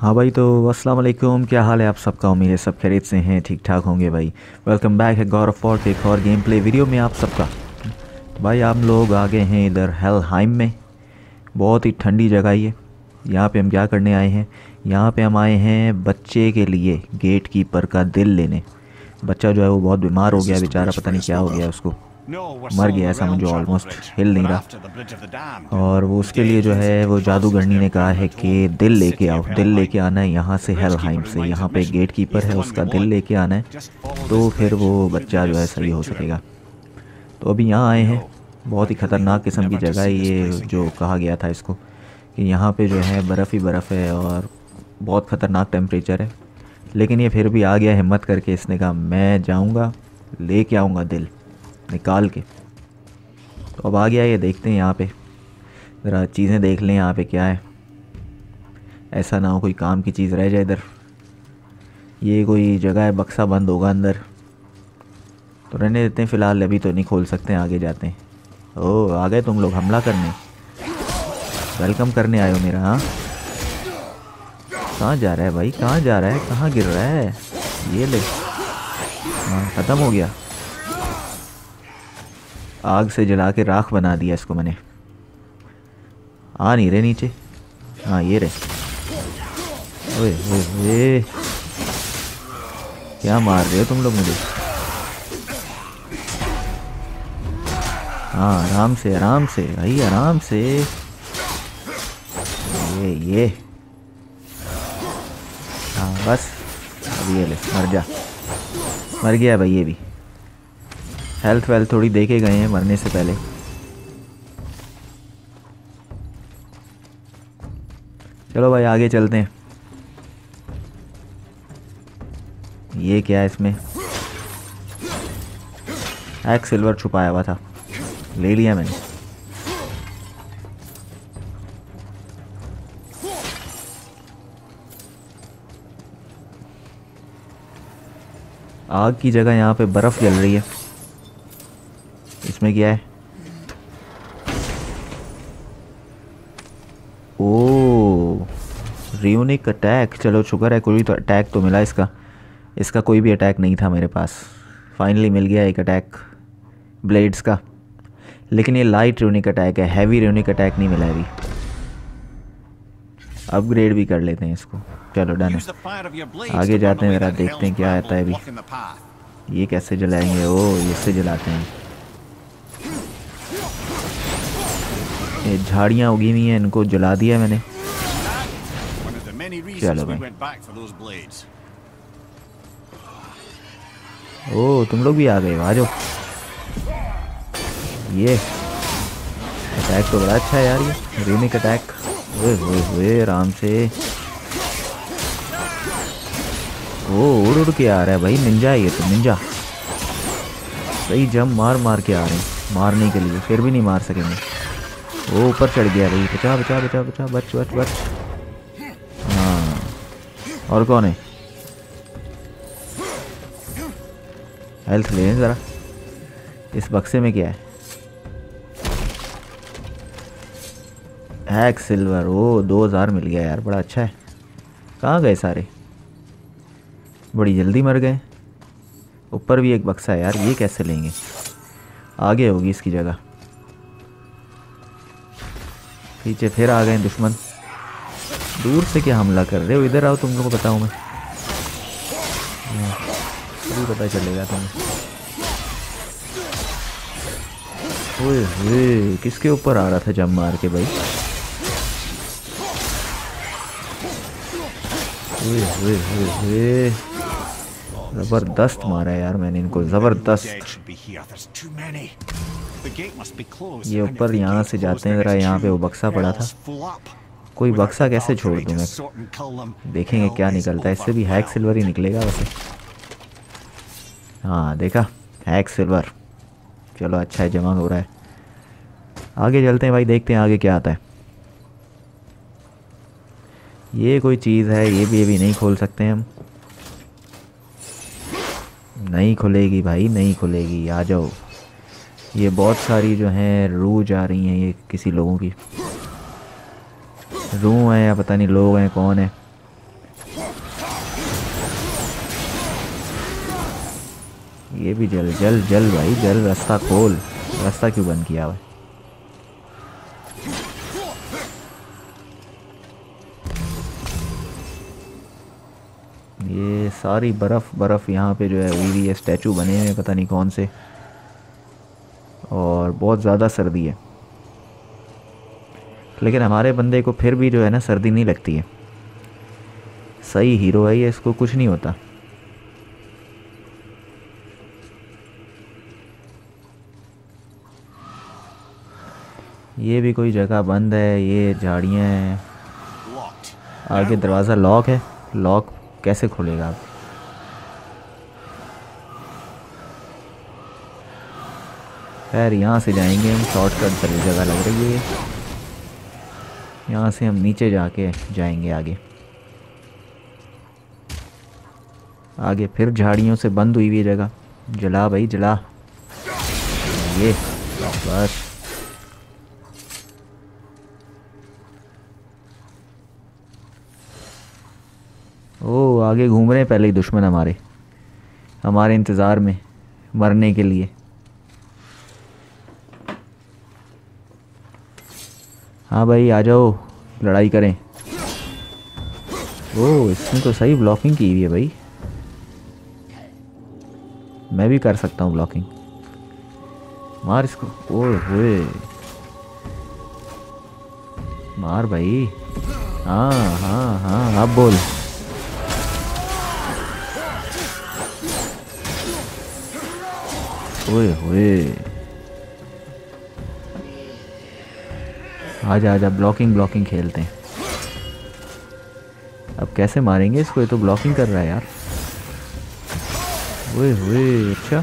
हाँ भाई, तो अस्सलाम वालेकुम। क्या हाल है आप सबका? उम्मीद है सब खैरियत से हैं, ठीक ठाक होंगे भाई। वेलकम बैक है गॉड ऑफ वॉर के एक और गेम प्ले वीडियो में आप सबका। भाई हम लोग आ गए हैं इधर हेलहाइम में। बहुत ही ठंडी जगह ये। यहाँ पे हम क्या करने आए हैं? यहाँ पे हम आए हैं बच्चे के लिए गेट कीपर का दिल लेने। बच्चा जो है वो बहुत बीमार हो This गया is the बेचारा, bridge पता for नहीं his क्या हो mother. गया उसको। No, we're मर still on गया the ऐसा, realm मुझे travel ऑलमोस्ट bridge. हिल नहीं We're रहा। after the bridge of the damned. और वो The उसके day लिए जो gives है it वो crosses जादूगरनी their ने कहा है permanent कि home, दिल the लेके city आओ, of दिल Helheim. लेके आना है यहाँ से The bridge हेलहाइम keeper से। reminds यहाँ पे admission. गेट कीपर He's है, the one we उसका दिल want. लेके आना है। Just follow तो this फिर bridge. वो Should बच्चा lead जो us है सही हो straight to him. सकेगा। तो अभी यहाँ आए हैं। No, बहुत ही I really ख़तरनाक hope किस्म की never to जगह है see this ये, place जो again. कहा गया था इसको कि यहाँ पे जो है बर्फ़ ही बर्फ़ है और बहुत ख़तरनाक टेम्परेचर है। लेकिन ये फिर भी आ गया हिम्मत करके, इसने कहा मैं जाऊँगा, लेके आऊँगा दिल निकाल के। तो अब आ गया ये, देखते हैं यहाँ पे ज़रा चीज़ें देख लें यहाँ पे क्या है। ऐसा ना हो कोई काम की चीज़ रह जाए इधर। ये कोई जगह है, बक्सा बंद होगा अंदर, तो रहने देते हैं फ़िलहाल। अभी तो नहीं खोल सकते हैं, आगे जाते हैं। ओह आ गए तुम लोग हमला करने, वेलकम करने आए हो मेरा। हाँ कहाँ जा रहा है भाई, कहाँ जा रहा है, कहाँ गिर रहा है? ये ले, हाँ ख़त्म हो गया। आग से जला के राख बना दिया इसको मैंने। आ नहीं रहे नीचे। हाँ ये रहे। ओए ओए ओए, क्या मार रहे हो तुम लोग मुझे? हाँ आराम से भाई, आराम से। ये हाँ बस, अब ये ले, मर जा। मर गया भाई ये भी। हेल्थ वेल्थ थोड़ी देके गए हैं मरने से पहले। चलो भाई आगे चलते हैं। ये क्या है इसमें? एक सिल्वर छुपाया हुआ था, ले लिया मैंने। आग की जगह यहाँ पे बर्फ़ जल रही है। इसमें क्या है? Oh runic attack. चलो शुक्र है कोई तो अटैक तो मिला इसका। इसका कोई भी अटैक नहीं था मेरे पास। फाइनली मिल गया एक अटैक ब्लेड्स का। लेकिन ये लाइट रियूनिक अटैक है, हैवी रियूनिक अटैक नहीं मिला है अभी। अपग्रेड भी कर लेते हैं इसको। चलो डन है, आगे जाते हैं, ज़रा देखते हैं क्या आता है अभी। ये कैसे जलाएंगे? ओ इससे जलाते हैं। ये झाड़ियाँ उगी हुई हैं, इनको जला दिया मैंने। चलो भाई, ओ तुम लोग भी आ गए, आ जाओ। ये अटैक तो बड़ा अच्छा है यार, ये रियूनिक अटैक। ओए ओए ओए, आराम से। ओ उड़ उड़ के आ रहा है भाई, निंजा है ये तो, निंजा। सही जम मार मार के आ रहे हैं मारने के लिए, फिर भी नहीं मार सकेंगे। वो ऊपर चढ़ गया भाई, बचा बचा बचा बचा, बच बच बच। हाँ और कौन है? हेल्थ ले ज़रा। इस बक्से में क्या है? Hack silver. ओ 2000 मिल गया यार, बड़ा अच्छा है। कहाँ गए सारे? बड़ी जल्दी मर गए। ऊपर भी एक बक्सा है यार, ये कैसे लेंगे? आगे होगी इसकी जगह। पीछे फिर आ गए दुश्मन। दूर से क्या हमला कर रहे हो? इधर आओ, तुम लोगों को बताऊँ मैं। अभी पता चलेगा तुम्हें। ओए ओए, किसके ऊपर आ रहा था जम मार के भाई? ओए ओए ओए ओए, ज़बरदस्त मारा है यार मैंने इनको, ज़बरदस्त। ये ऊपर यहाँ से जाते हैं ज़रा। यहाँ पे वो बक्सा पड़ा था, कोई बक्सा कैसे छोड़ दूँ मैं? देखेंगे क्या निकलता है इससे। भी हैक सिल्वर ही निकलेगा वैसे। हाँ देखा, हैक सिल्वर। चलो अच्छा है, जमा हो रहा है। आगे चलते हैं भाई, देखते हैं आगे क्या आता है। ये कोई चीज़ है, ये भी अभी नहीं खोल सकते हम। नहीं खुलेगी भाई, नहीं खुलेगी। आ जाओ। ये बहुत सारी जो हैं रू जा रही हैं, ये किसी लोगों की रू हैं या पता नहीं लोग हैं कौन है। ये भी जल जल जल भाई जल, रास्ता खोल। रास्ता क्यों बंद किया हुआ है? ये सारी बर्फ़ बर्फ़ यहाँ पे जो है हुई हुई है, स्टैचू बने हुए पता नहीं कौन से, और बहुत ज़्यादा सर्दी है। लेकिन हमारे बंदे को फिर भी जो है ना सर्दी नहीं लगती है। सही हीरो है ये, इसको कुछ नहीं होता। ये भी कोई जगह बंद है, ये झाड़ियाँ हैं। आगे दरवाज़ा लॉक है। लॉक कैसे खोलेगा आप? खैर यहाँ से जाएंगे हम, शॉर्टकट चली जगह लग रही है। यहाँ से हम नीचे जाके जाएंगे आगे। आगे फिर झाड़ियों से बंद हुई हुई जगह। जला भाई जला। ये बस। ओ आगे घूम रहे हैं पहले ही दुश्मन हमारे, हमारे इंतज़ार में मरने के लिए। हाँ भाई आ जाओ, लड़ाई करें। ओ इसने तो सही ब्लॉकिंग की हुई है भाई। मैं भी कर सकता हूँ ब्लॉकिंग। मार इसको। ओए होए, मार भाई। हाँ हाँ हाँ अब बोल। ओए होए, आजा आजा, ब्लॉकिंग ब्लॉकिंग खेलते हैं। अब कैसे मारेंगे इसको, ये तो ब्लॉकिंग कर रहा है यार। ओए होए, अच्छा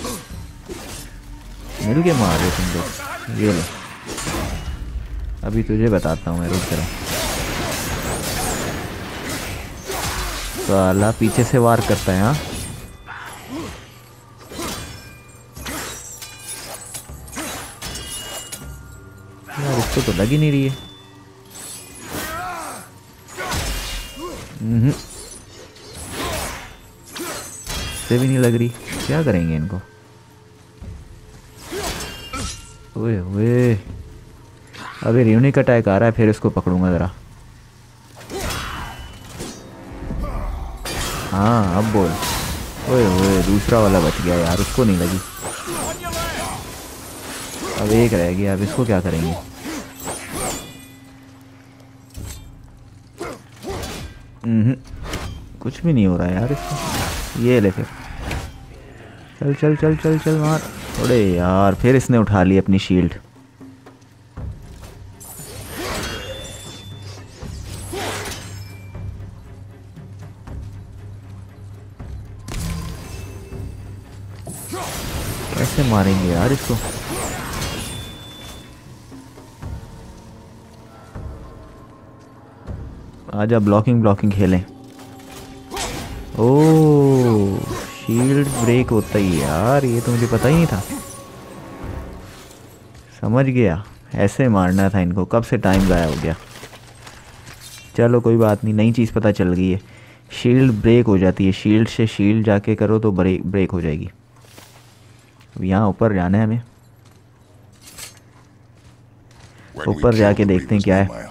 मिल के मार रहे तुम लोग। ये लो, अभी तुझे बताता हूँ मैं, रुक जरा। साला पीछे से वार करता है। हाँ यार इसको तो लग ही नहीं रही है। से भी नहीं लग रही। क्या करेंगे इनको? ओए ओए, अभी यूनिक अटैक आ रहा है, फिर इसको पकड़ूंगा ज़रा। हाँ अब बोल। ओए ओए, दूसरा वाला बच गया यार, उसको नहीं लगी। अब एक रह गया, अब इसको क्या करेंगे? कुछ भी नहीं हो रहा है यार इसको। ये ले फिर, चल चल चल चल चल मार। अरे यार फिर इसने उठा ली अपनी शील्ड। कैसे मारेंगे यार इसको? आजा ब्लॉकिंग ब्लॉकिंग खेलें। ओह शील्ड ब्रेक होता ही यार, ये तो मुझे पता ही नहीं था। समझ गया, ऐसे मारना था इनको। कब से टाइम ज़ाया हो गया। चलो कोई बात नहीं, नई चीज़ पता चल गई है। शील्ड ब्रेक हो जाती है, शील्ड से शील्ड जाके करो तो ब्रेक हो जाएगी। अब यहाँ ऊपर जाना है हमें। ऊपर जाके देखते हैं क्या है।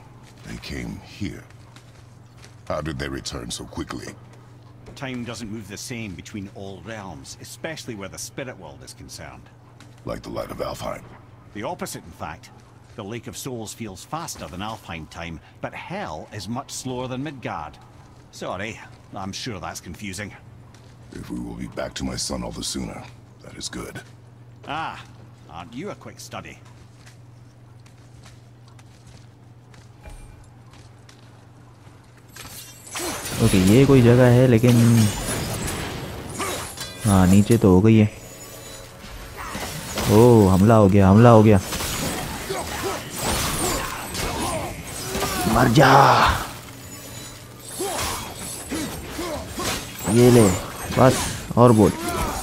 How did they return so quickly? Time doesn't move the same between all realms, especially where the spirit world is concerned. Like the light of Alfheim? The opposite, in fact. The Lake of Souls feels faster than Alfheim time, but Hell is much slower than Midgard. Sorry, I'm sure that's confusing. If we will be back to my son all the sooner, that is good. Ah, aren't you a quick study? Okay ये कोई जगह है, लेकिन हाँ नीचे तो हो गई है। ओह हमला हो गया, हमला हो गया। मर जा। ये ले बस, और बोल।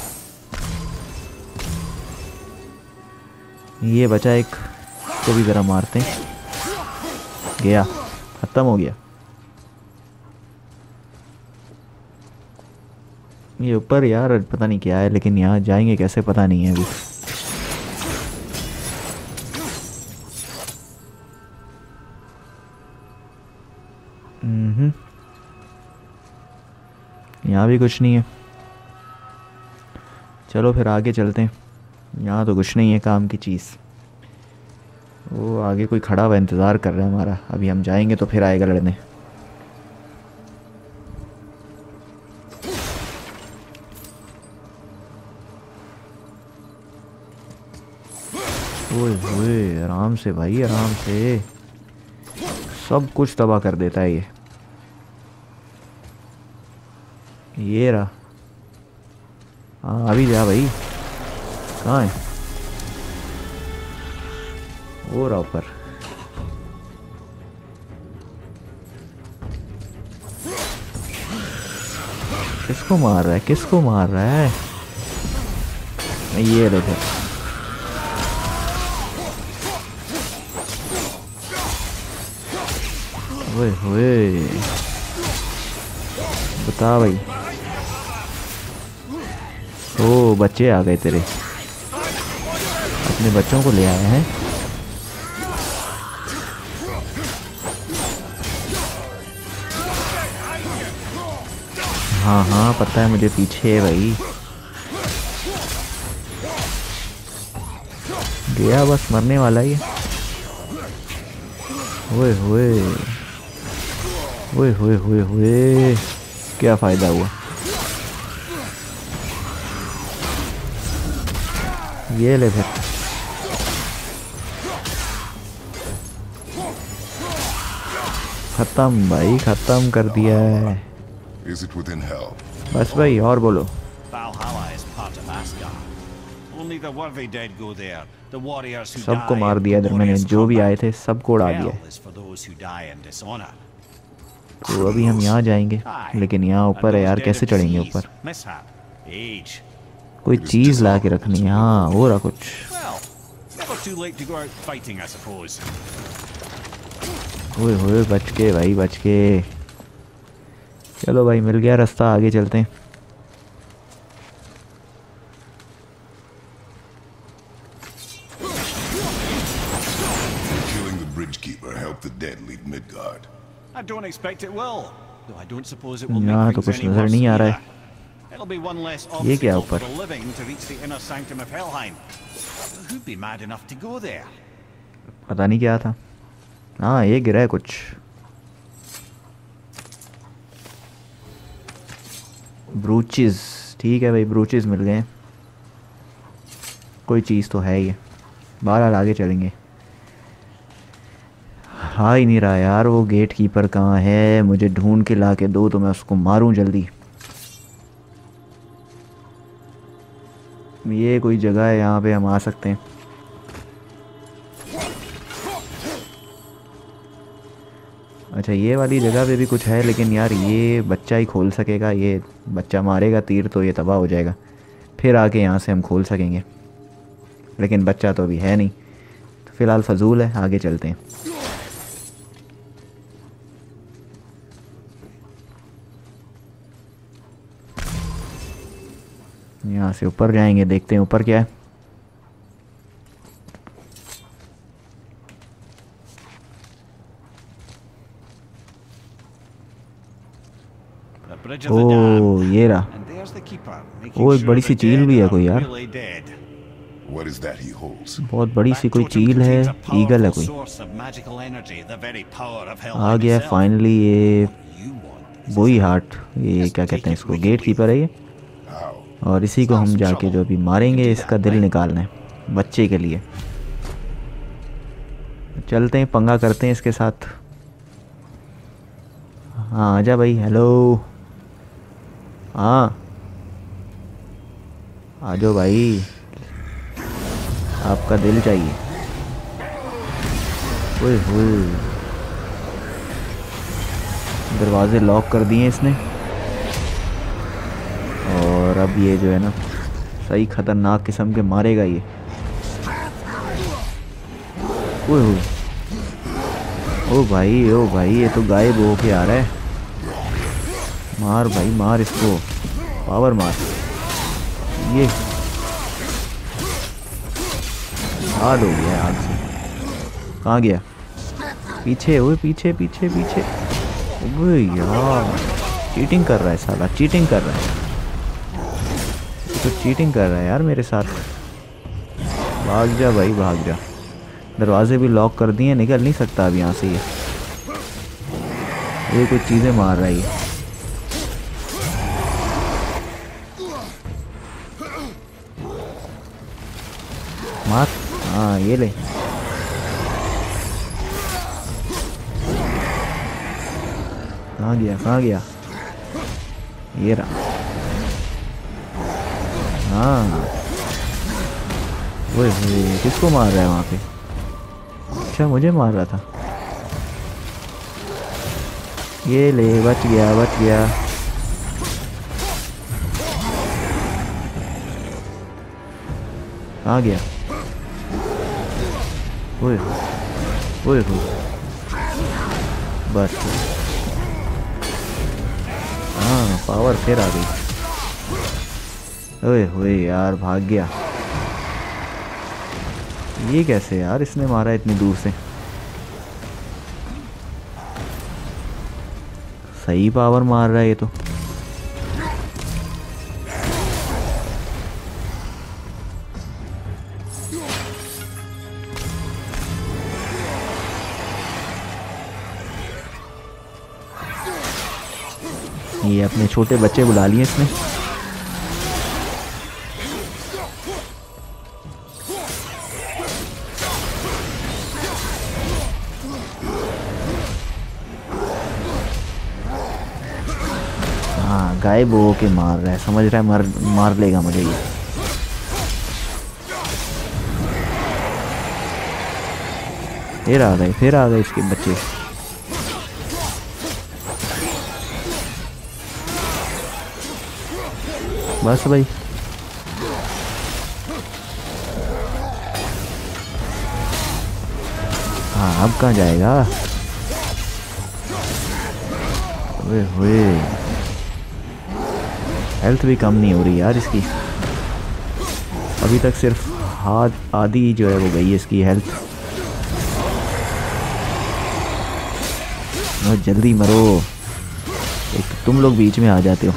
ये बचा एक, तो भी ज़रा मारते हैं। गया, ख़त्म हो गया। ये ऊपर यार पता नहीं क्या है, लेकिन यहाँ जाएंगे कैसे पता नहीं है अभी। यहाँ भी कुछ नहीं है। चलो फिर आगे चलते हैं। यहाँ तो कुछ नहीं है काम की चीज़। वो आगे कोई खड़ा हुआ इंतज़ार कर रहा है हमारा, अभी हम जाएंगे तो फिर आएगा लड़ने। ओए ओए आराम से भाई, आराम से। सब कुछ तबाह कर देता है ये रहा। हाँ अभी जा भाई। कहाँ है? वो रहा ऊपर। किसको मार रहा है, किसको मार रहा है? ये देखो। ओए ओए बता भाई। ओ बच्चे आ गए तेरे, अपने बच्चों को ले आए हैं। हाँ हाँ पता है मुझे, पीछे है भाई। गया बस, मरने वाला ही है। ओए ओए ओए ओए ओए ओए, क्या फ़ायदा हुआ? ये ले फिर। खत्म भाई, खत्म कर दिया है। Is it within hell? बस भाई, और बोलो। Valhalla is part of Asgard. Only the worthy dead go there. The warriors who सबको die मार in दिया इधर मैंने, glorious जो भी आए combat. थे सबको उड़ा दिया है। Hell is for those who die in dishonor. तो अभी हम यहाँ जाएंगे, लेकिन यहाँ ऊपर है यार, कैसे चढ़ेंगे ऊपर? Mishap, age. कोई चीज़ ला के रखनी है। हाँ हो रहा कुछ। Well, never too late to go out fighting, I suppose. ओए होए बच के भाई, बच के। चलो भाई, मिल गया रास्ता, आगे चलते हैं। Killing the bridge keeper helped the dead leave Midgard. I don't expect it will, though I don't suppose it will यहाँ make तो things कुछ any नज़र worse नहीं आ रहा either. है। It'll be one less ये क्या obstacle for ऊपर? the living to reach the inner sanctum of Helheim. Who'd be mad enough to go there? पता नहीं क्या था। हाँ ये गिरा है कुछ। ब्रूचेस, ठीक है भाई, ब्रूचेस मिल गए। कोई चीज़ तो है ही। बहरहाल आगे चलेंगे। हाँ ही नहीं रहा यार, वो गेट कीपर कहाँ है? मुझे ढूंढ के ला के दो तो मैं उसको मारूं जल्दी। ये कोई जगह है यहाँ पे हम आ सकते हैं। अच्छा ये वाली जगह पे भी कुछ है, लेकिन यार ये बच्चा ही खोल सकेगा। ये बच्चा मारेगा तीर तो ये तबाह हो जाएगा, फिर आके यहाँ से हम खोल सकेंगे, लेकिन बच्चा तो अभी है नहीं, तो फ़िलहाल फजूल है। आगे चलते हैं। यहाँ से ऊपर जाएंगे, देखते हैं ऊपर क्या है। ओ ये रहा। ओ एक बड़ी सी चील भी है कोई यार। What is that he holds? बहुत बड़ी सी कोई चील है, ईगल है कोई। आ गया फाइनली ये बोई हार्ट। ये क्या कहते हैं इसको? गेट कीपर है ये। How? और इसी को हम जाके जो अभी मारेंगे, इसका दिल निकालना है बच्चे के लिए। चलते हैं, पंगा करते हैं इसके साथ। हाँ आजा भाई। हेलो, हाँ आ जाओ भाई, आपका दिल चाहिए। ओए होए, दरवाजे लॉक कर दिए इसने। और अब ये जो है ना, सही खतरनाक किस्म के मारेगा ये। ओए होए, ओ भाई ये तो गायब हो के आ रहा है। मार भाई मार इसको। पावर मार। ये हार्ड हो गया आग से। कहाँ गया? पीछे, ओए पीछे पीछे पीछे। ओए यार चीटिंग कर रहा है साला, चीटिंग कर रहा है। तो चीटिंग कर रहा है यार मेरे साथ। भाग जा भाई भाग जा। दरवाजे भी लॉक कर दिए, निकल नहीं सकता अब यहाँ से। ये कुछ चीज़ें मार रही है। मार। हाँ ये ले। कहाँ गया कहाँ गया? ये रहा। हाँ ओए किसको मार रहा है वहाँ पे? अच्छा मुझे मार रहा था। ये ले, बच गया बच गया। कहाँ गया? ओए ओए बस। हाँ पावर फिर आ गई। ओए होए यार भाग गया। ये कैसे यार, इसने मारा इतनी दूर से। सही पावर मार रहा है ये तो। ये अपने छोटे बच्चे बुला लिए इसने। हाँ गायब हो के मार रहा है, समझ रहा है मार लेगा मुझे ये। फिर आ गए इसके बच्चे। बस भाई। हाँ अब कहाँ जाएगा? ओए होए हेल्थ भी कम नहीं हो रही यार इसकी। अभी तक सिर्फ हाथ आधी जो है वो गई है इसकी हेल्थ। बहुत जल्दी मरो, एक तो तुम लोग बीच में आ जाते हो।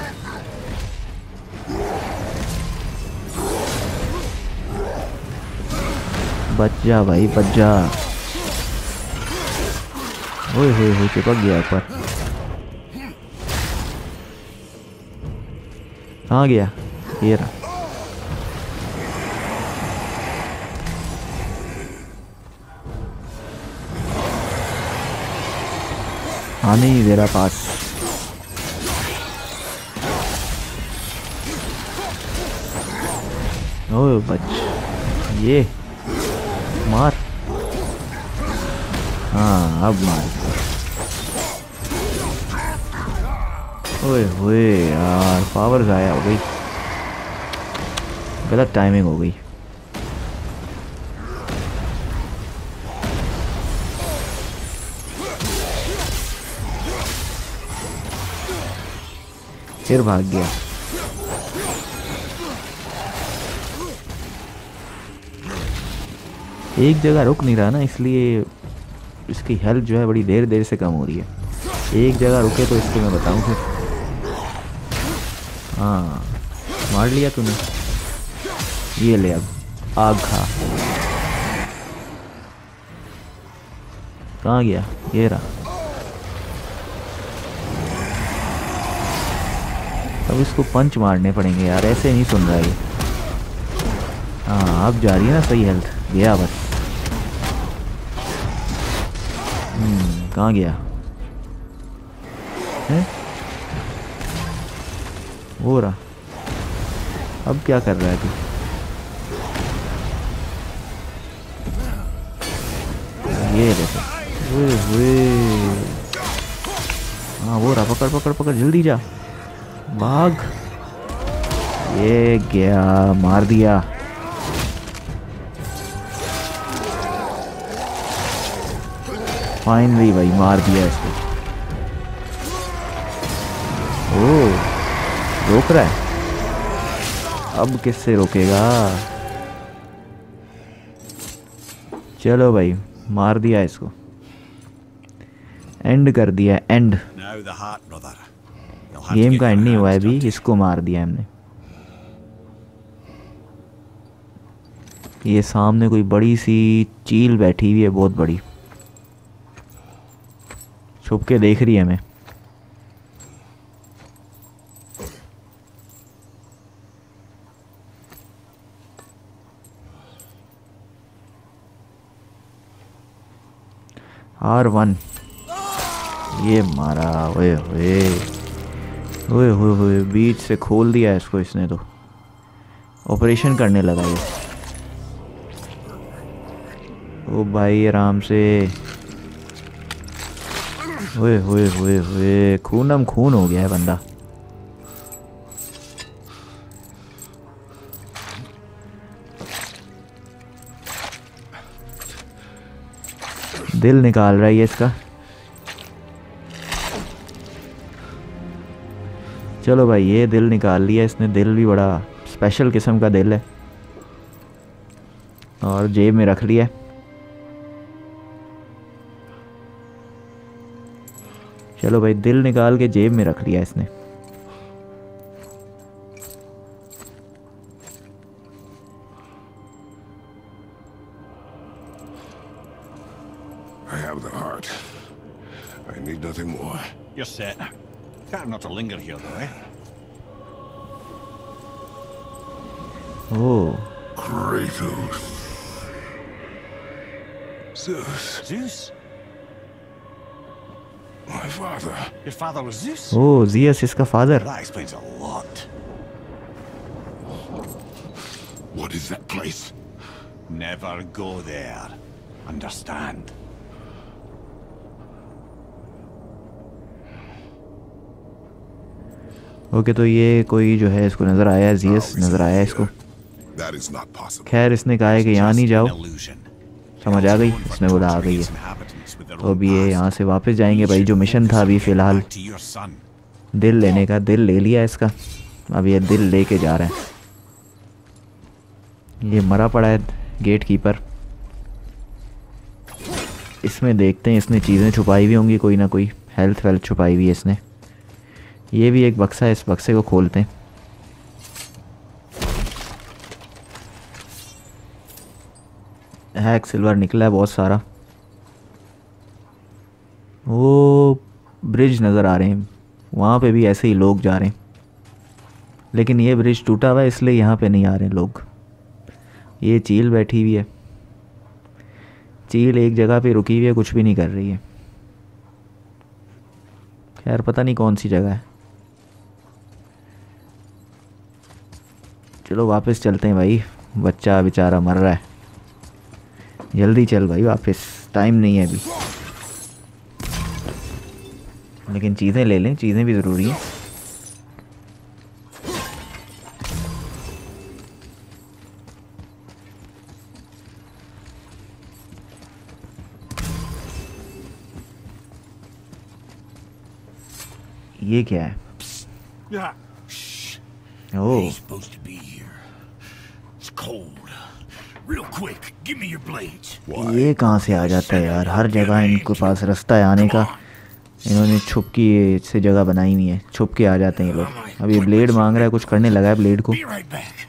बच जा भाई बच जा। ओए होए चिपक गया ऊपर। कहाँ गया? ये रहा। आने ही दे रहा पास। ओए बच। ये मार। हाँ अब मार। ओए होए यार पावर ज़ाया हो गई, गलत टाइमिंग हो गई। फिर भाग गया। एक जगह रुक नहीं रहा ना, इसलिए इसकी हेल्थ जो है बड़ी देर देर से कम हो रही है। एक जगह रुके तो इसको मैं बताऊं फिर। हाँ मार लिया तूने। ये ले अब आग खा। कहाँ गया? ये रहा। अब इसको पंच मारने पड़ेंगे यार, ऐसे नहीं सुन रहा ये। हाँ अब जा रही है ना सही हेल्थ। गया बस। कहाँ गया है? वो रहा। अब क्या कर रहा है तू? ये देखो। हाँ वो रहा। पकड़ पकड़ पकड़ जल्दी जा, भाग। ये गया, मार दिया। फाइनली भाई मार दिया इसको। ओह रोक रहा है। अब किससे रोकेगा? चलो भाई, मार दिया इसको, एंड कर दिया, end. Now the heart, brother. You'll have to game get का your एंड नहीं हुआ है hands अभी, dirty. इसको मार दिया हमने। ये सामने कोई बड़ी सी चील बैठी हुई है, बहुत बड़ी, छुप के देख रही है हमें। R1 ये मारा। ओए ओए ओए ओए ओए, बीच से खोल दिया इसको इसने तो, ऑपरेशन करने लगा ये। ओ भाई आराम से। ओए ओए ओए ओए, खूनम खून हो गया है बंदा। दिल निकाल रहा है ये इसका। चलो भाई, ये दिल निकाल लिया इसने। दिल भी बड़ा स्पेशल किस्म का दिल है, और जेब में रख लिया। चलो भाई, दिल निकाल के जेब में रख लिया इसने। I have the heart. I need nothing more. You're set. Better not to linger here, though, eh? Oh, Kratos. Zeus, Zeus? my father. Your father was Zeus? Oh, Zeus इसका father. That explains a lot. What is that place? Never go there. Understand? Okay, तो ये कोई जो है इसको नज़र आया, Jesus नज़र आया इसको। That is not possible. खैर, इसने कहा है कि यहाँ नहीं जाओ। An illusion. समझ आ गई, इसने बोला आ गई है। तो अब ये यहाँ से वापस जाएंगे भाई। जो मिशन था अभी फ़िलहाल To your son. दिल लेने का, दिल ले लिया इसका। अब ये दिल लेके जा रहे हैं। ये मरा पड़ा है गेट कीपर। इसमें देखते हैं, इसने चीज़ें छुपाई हुई होंगी, कोई ना कोई हेल्थ वेल्थ छुपाई हुई है इसने। ये भी एक बक्सा है, इस बक्से को खोलते हैं। हैक सिल्वर निकला है बहुत सारा। वो ब्रिज नज़र आ रहे हैं, वहाँ पे भी ऐसे ही लोग जा रहे हैं, लेकिन ये ब्रिज टूटा हुआ है इसलिए यहाँ पे नहीं आ रहे लोग। ये चील बैठी हुई है, चील एक जगह पे रुकी हुई है, कुछ भी नहीं कर रही है। खैर पता नहीं कौन सी जगह है। चलो वापस चलते हैं भाई, बच्चा बेचारा मर रहा है। जल्दी चल भाई वापस, टाइम नहीं है अभी। लेकिन चीज़ें ले लें, चीज़ें भी ज़रूरी हैं। ये क्या है? Yeah. Oh, He's supposed to be here. It's cold. Real quick, give me your blades. ये कहाँ से आ जाता है यार? हर जगह इनके पास रास्ता है आने का। इन्होंने छुप की से जगह बनाई हुई है, छुप के आ जाते हैं ये लोग। अब ये ब्लेड मांग रहा है, कुछ करने लगा है ब्लेड को। Be right back.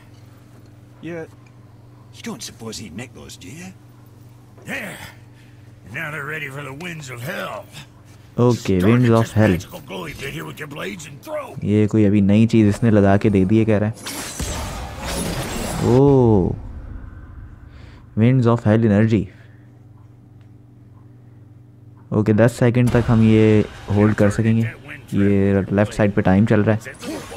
You don't suppose he'd make those, do you? There. And now they're ready for the winds of hell. Okay, winds of hell. Magical glowy bit here with your blades and throw. ये कोई अभी नई चीज़ इसने लगा के दे दी है, कह रहा है। Oh, winds of hell energy. Okay, 10 second तक हम ये होल्ड कर सकेंगे। ये लेफ़्ट साइड पे टाइम चल रहा है।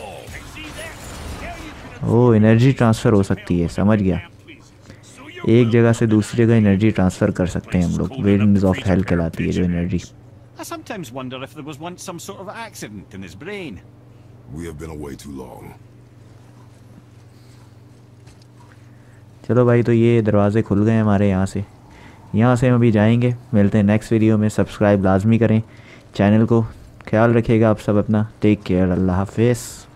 ओह, एनर्जी ट्रांसफ़र हो सकती है, समझ गया। एक जगह से दूसरी जगह एनर्जी ट्रांसफ़र कर सकते हैं हम लोग। विंड्स ऑफ हेल कहलाती है जो energy. I sometimes wonder if there was once some sort of accident in his brain. We have been away too long. चलो भाई, तो ये दरवाज़े खुल गए हमारे यहाँ से। यहाँ से हम अभी जाएंगे। मिलते हैं नेक्स्ट वीडियो में। सब्सक्राइब लाजमी करें चैनल को। ख्याल रखिएगा आप सब अपना। Take care. अल्लाह हाफिज़।